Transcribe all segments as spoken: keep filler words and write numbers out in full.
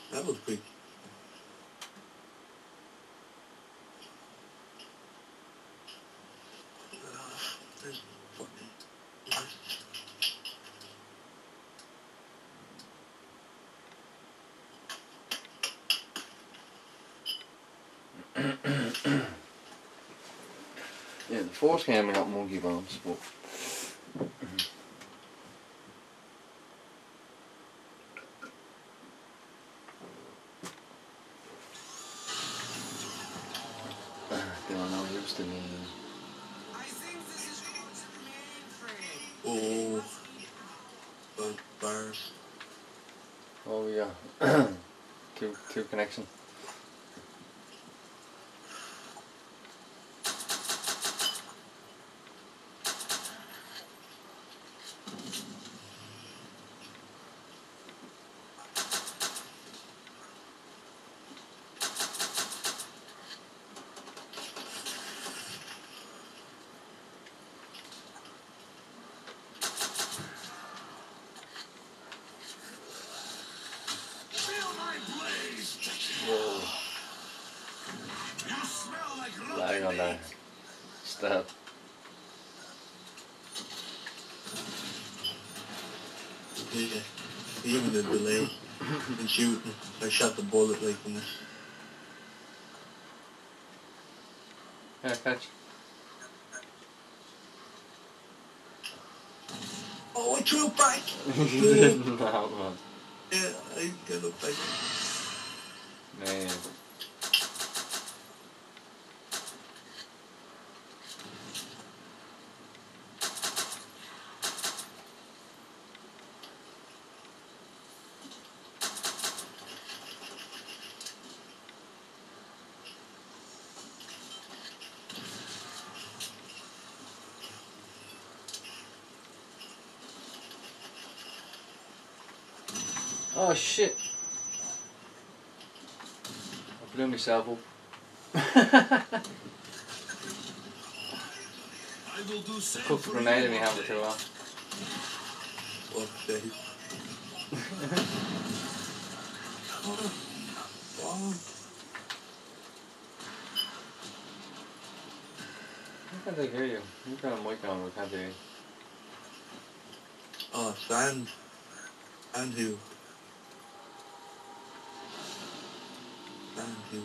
That was quick. Yeah, the force camera got monkey bones, but they are not used to me. I think this is going to the Oh, mainframe. those bars. Oh yeah, two two connection. Feel my blaze. Whoa, You smell like lag on that. Stop. Yeah, even the delay in shooting. I shot the bullet like in this. Yeah, catch. Oh, I threw it back! No, man. Yeah, I got it back. Man. Oh shit. I blew myself up. I will do same Cooked a grenade in my hand for too long. Fuck's sake. Oh, How can't they hear you? You've got a mic on, we can't hear you. oh, sand. Sand who? Sand who?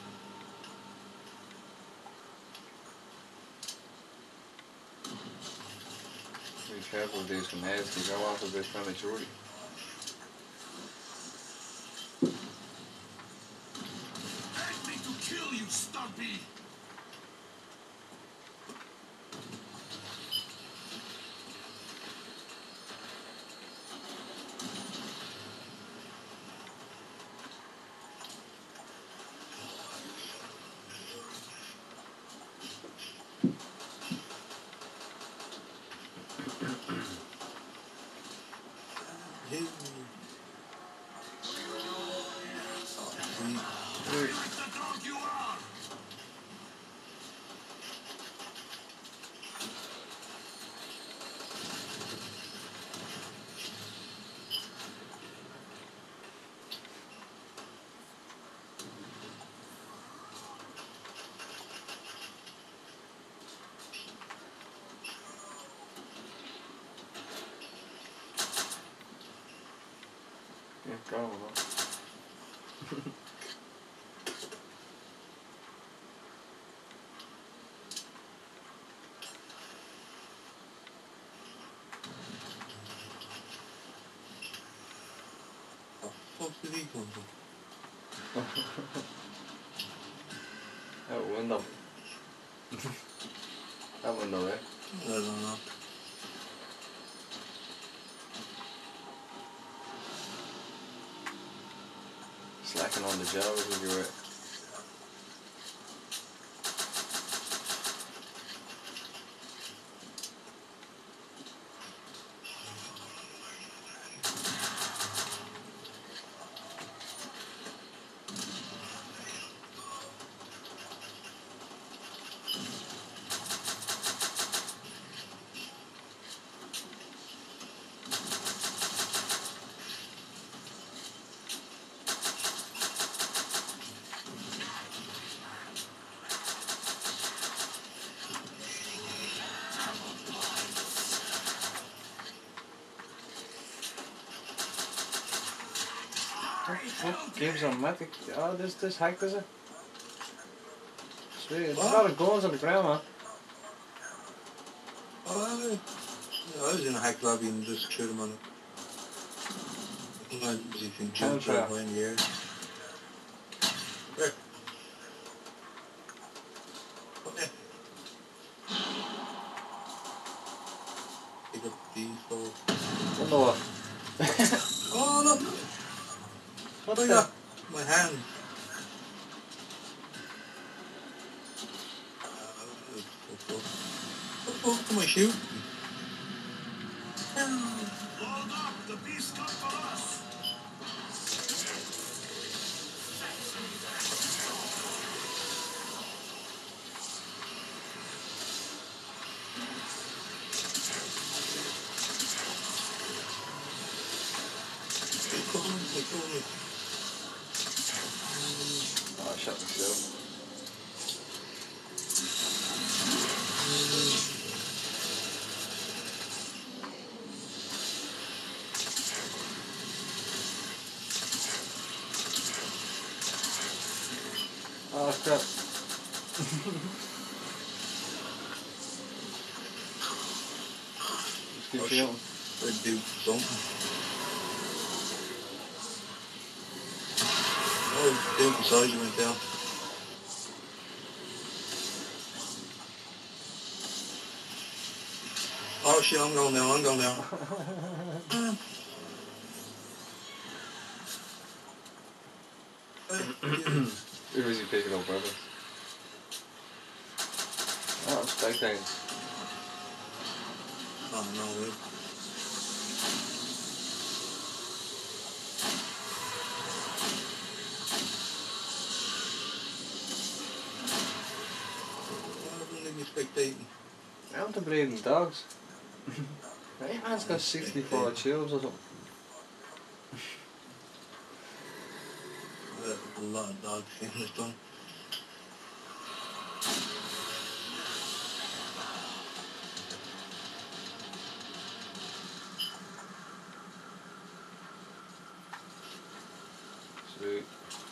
Be careful with these grenades, they go off a bit prematurely. Ask me to kill you, Stumpy. Who? Die like the dog you are. Yeah, go on. Fuck did he come from? Out window. That window there. I don't know. Slacking on the jaws if you're right. What the fuck? Games on Matic. Oh, this this hacked, is it? Sweet. There's a lot of guns on the ground, man. Oh, yeah, I was in a hack lobby and just shoot him on it. Sometimes you can jump Counter. right behind the air. There. Okay. Pick up these four. Wonder what? Oh, look! What Look the? at my hand. What the fuck am I shooting? Hold up, the beast come for us. Oh, I shot myself. Oh crap. Just keep Oh, shooting. I'd do something. Oh, down beside you went down. Oh shit, I'm going down, I'm going down. Who is he picking up weapons? Oh, I'm spectating. Oh no, wait. Why wouldn't they be spectating? I want to bleeding dogs. Hey man's got sixty-four tubes or something. There's a lot of dogs in this one. Sweet.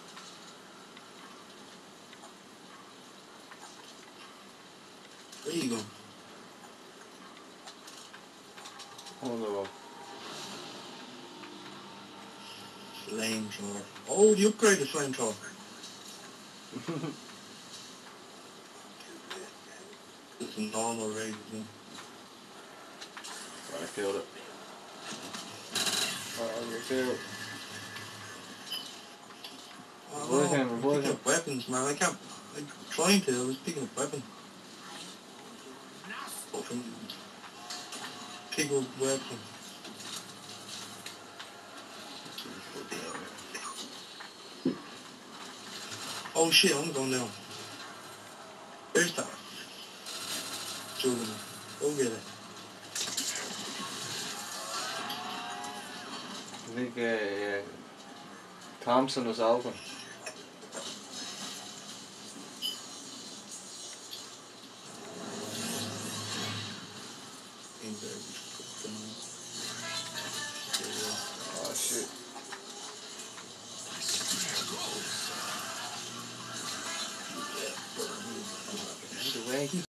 Where you going? Wonder what? Flamethrower. Oh, you upgraded flamethrower. It's a normal raid, isn't it? I killed it. Oh, I killed it. Oh, Revive him, I'm revive picking him. up weapons, man. I can't. I'm trying to. I was picking up weapons. Fucking pick up weapons. Oh shit, I'm going down. Where's that? Jordan, go get it. I think uh, yeah. Thompson was open. In there, fucking. Oh shit. Get away.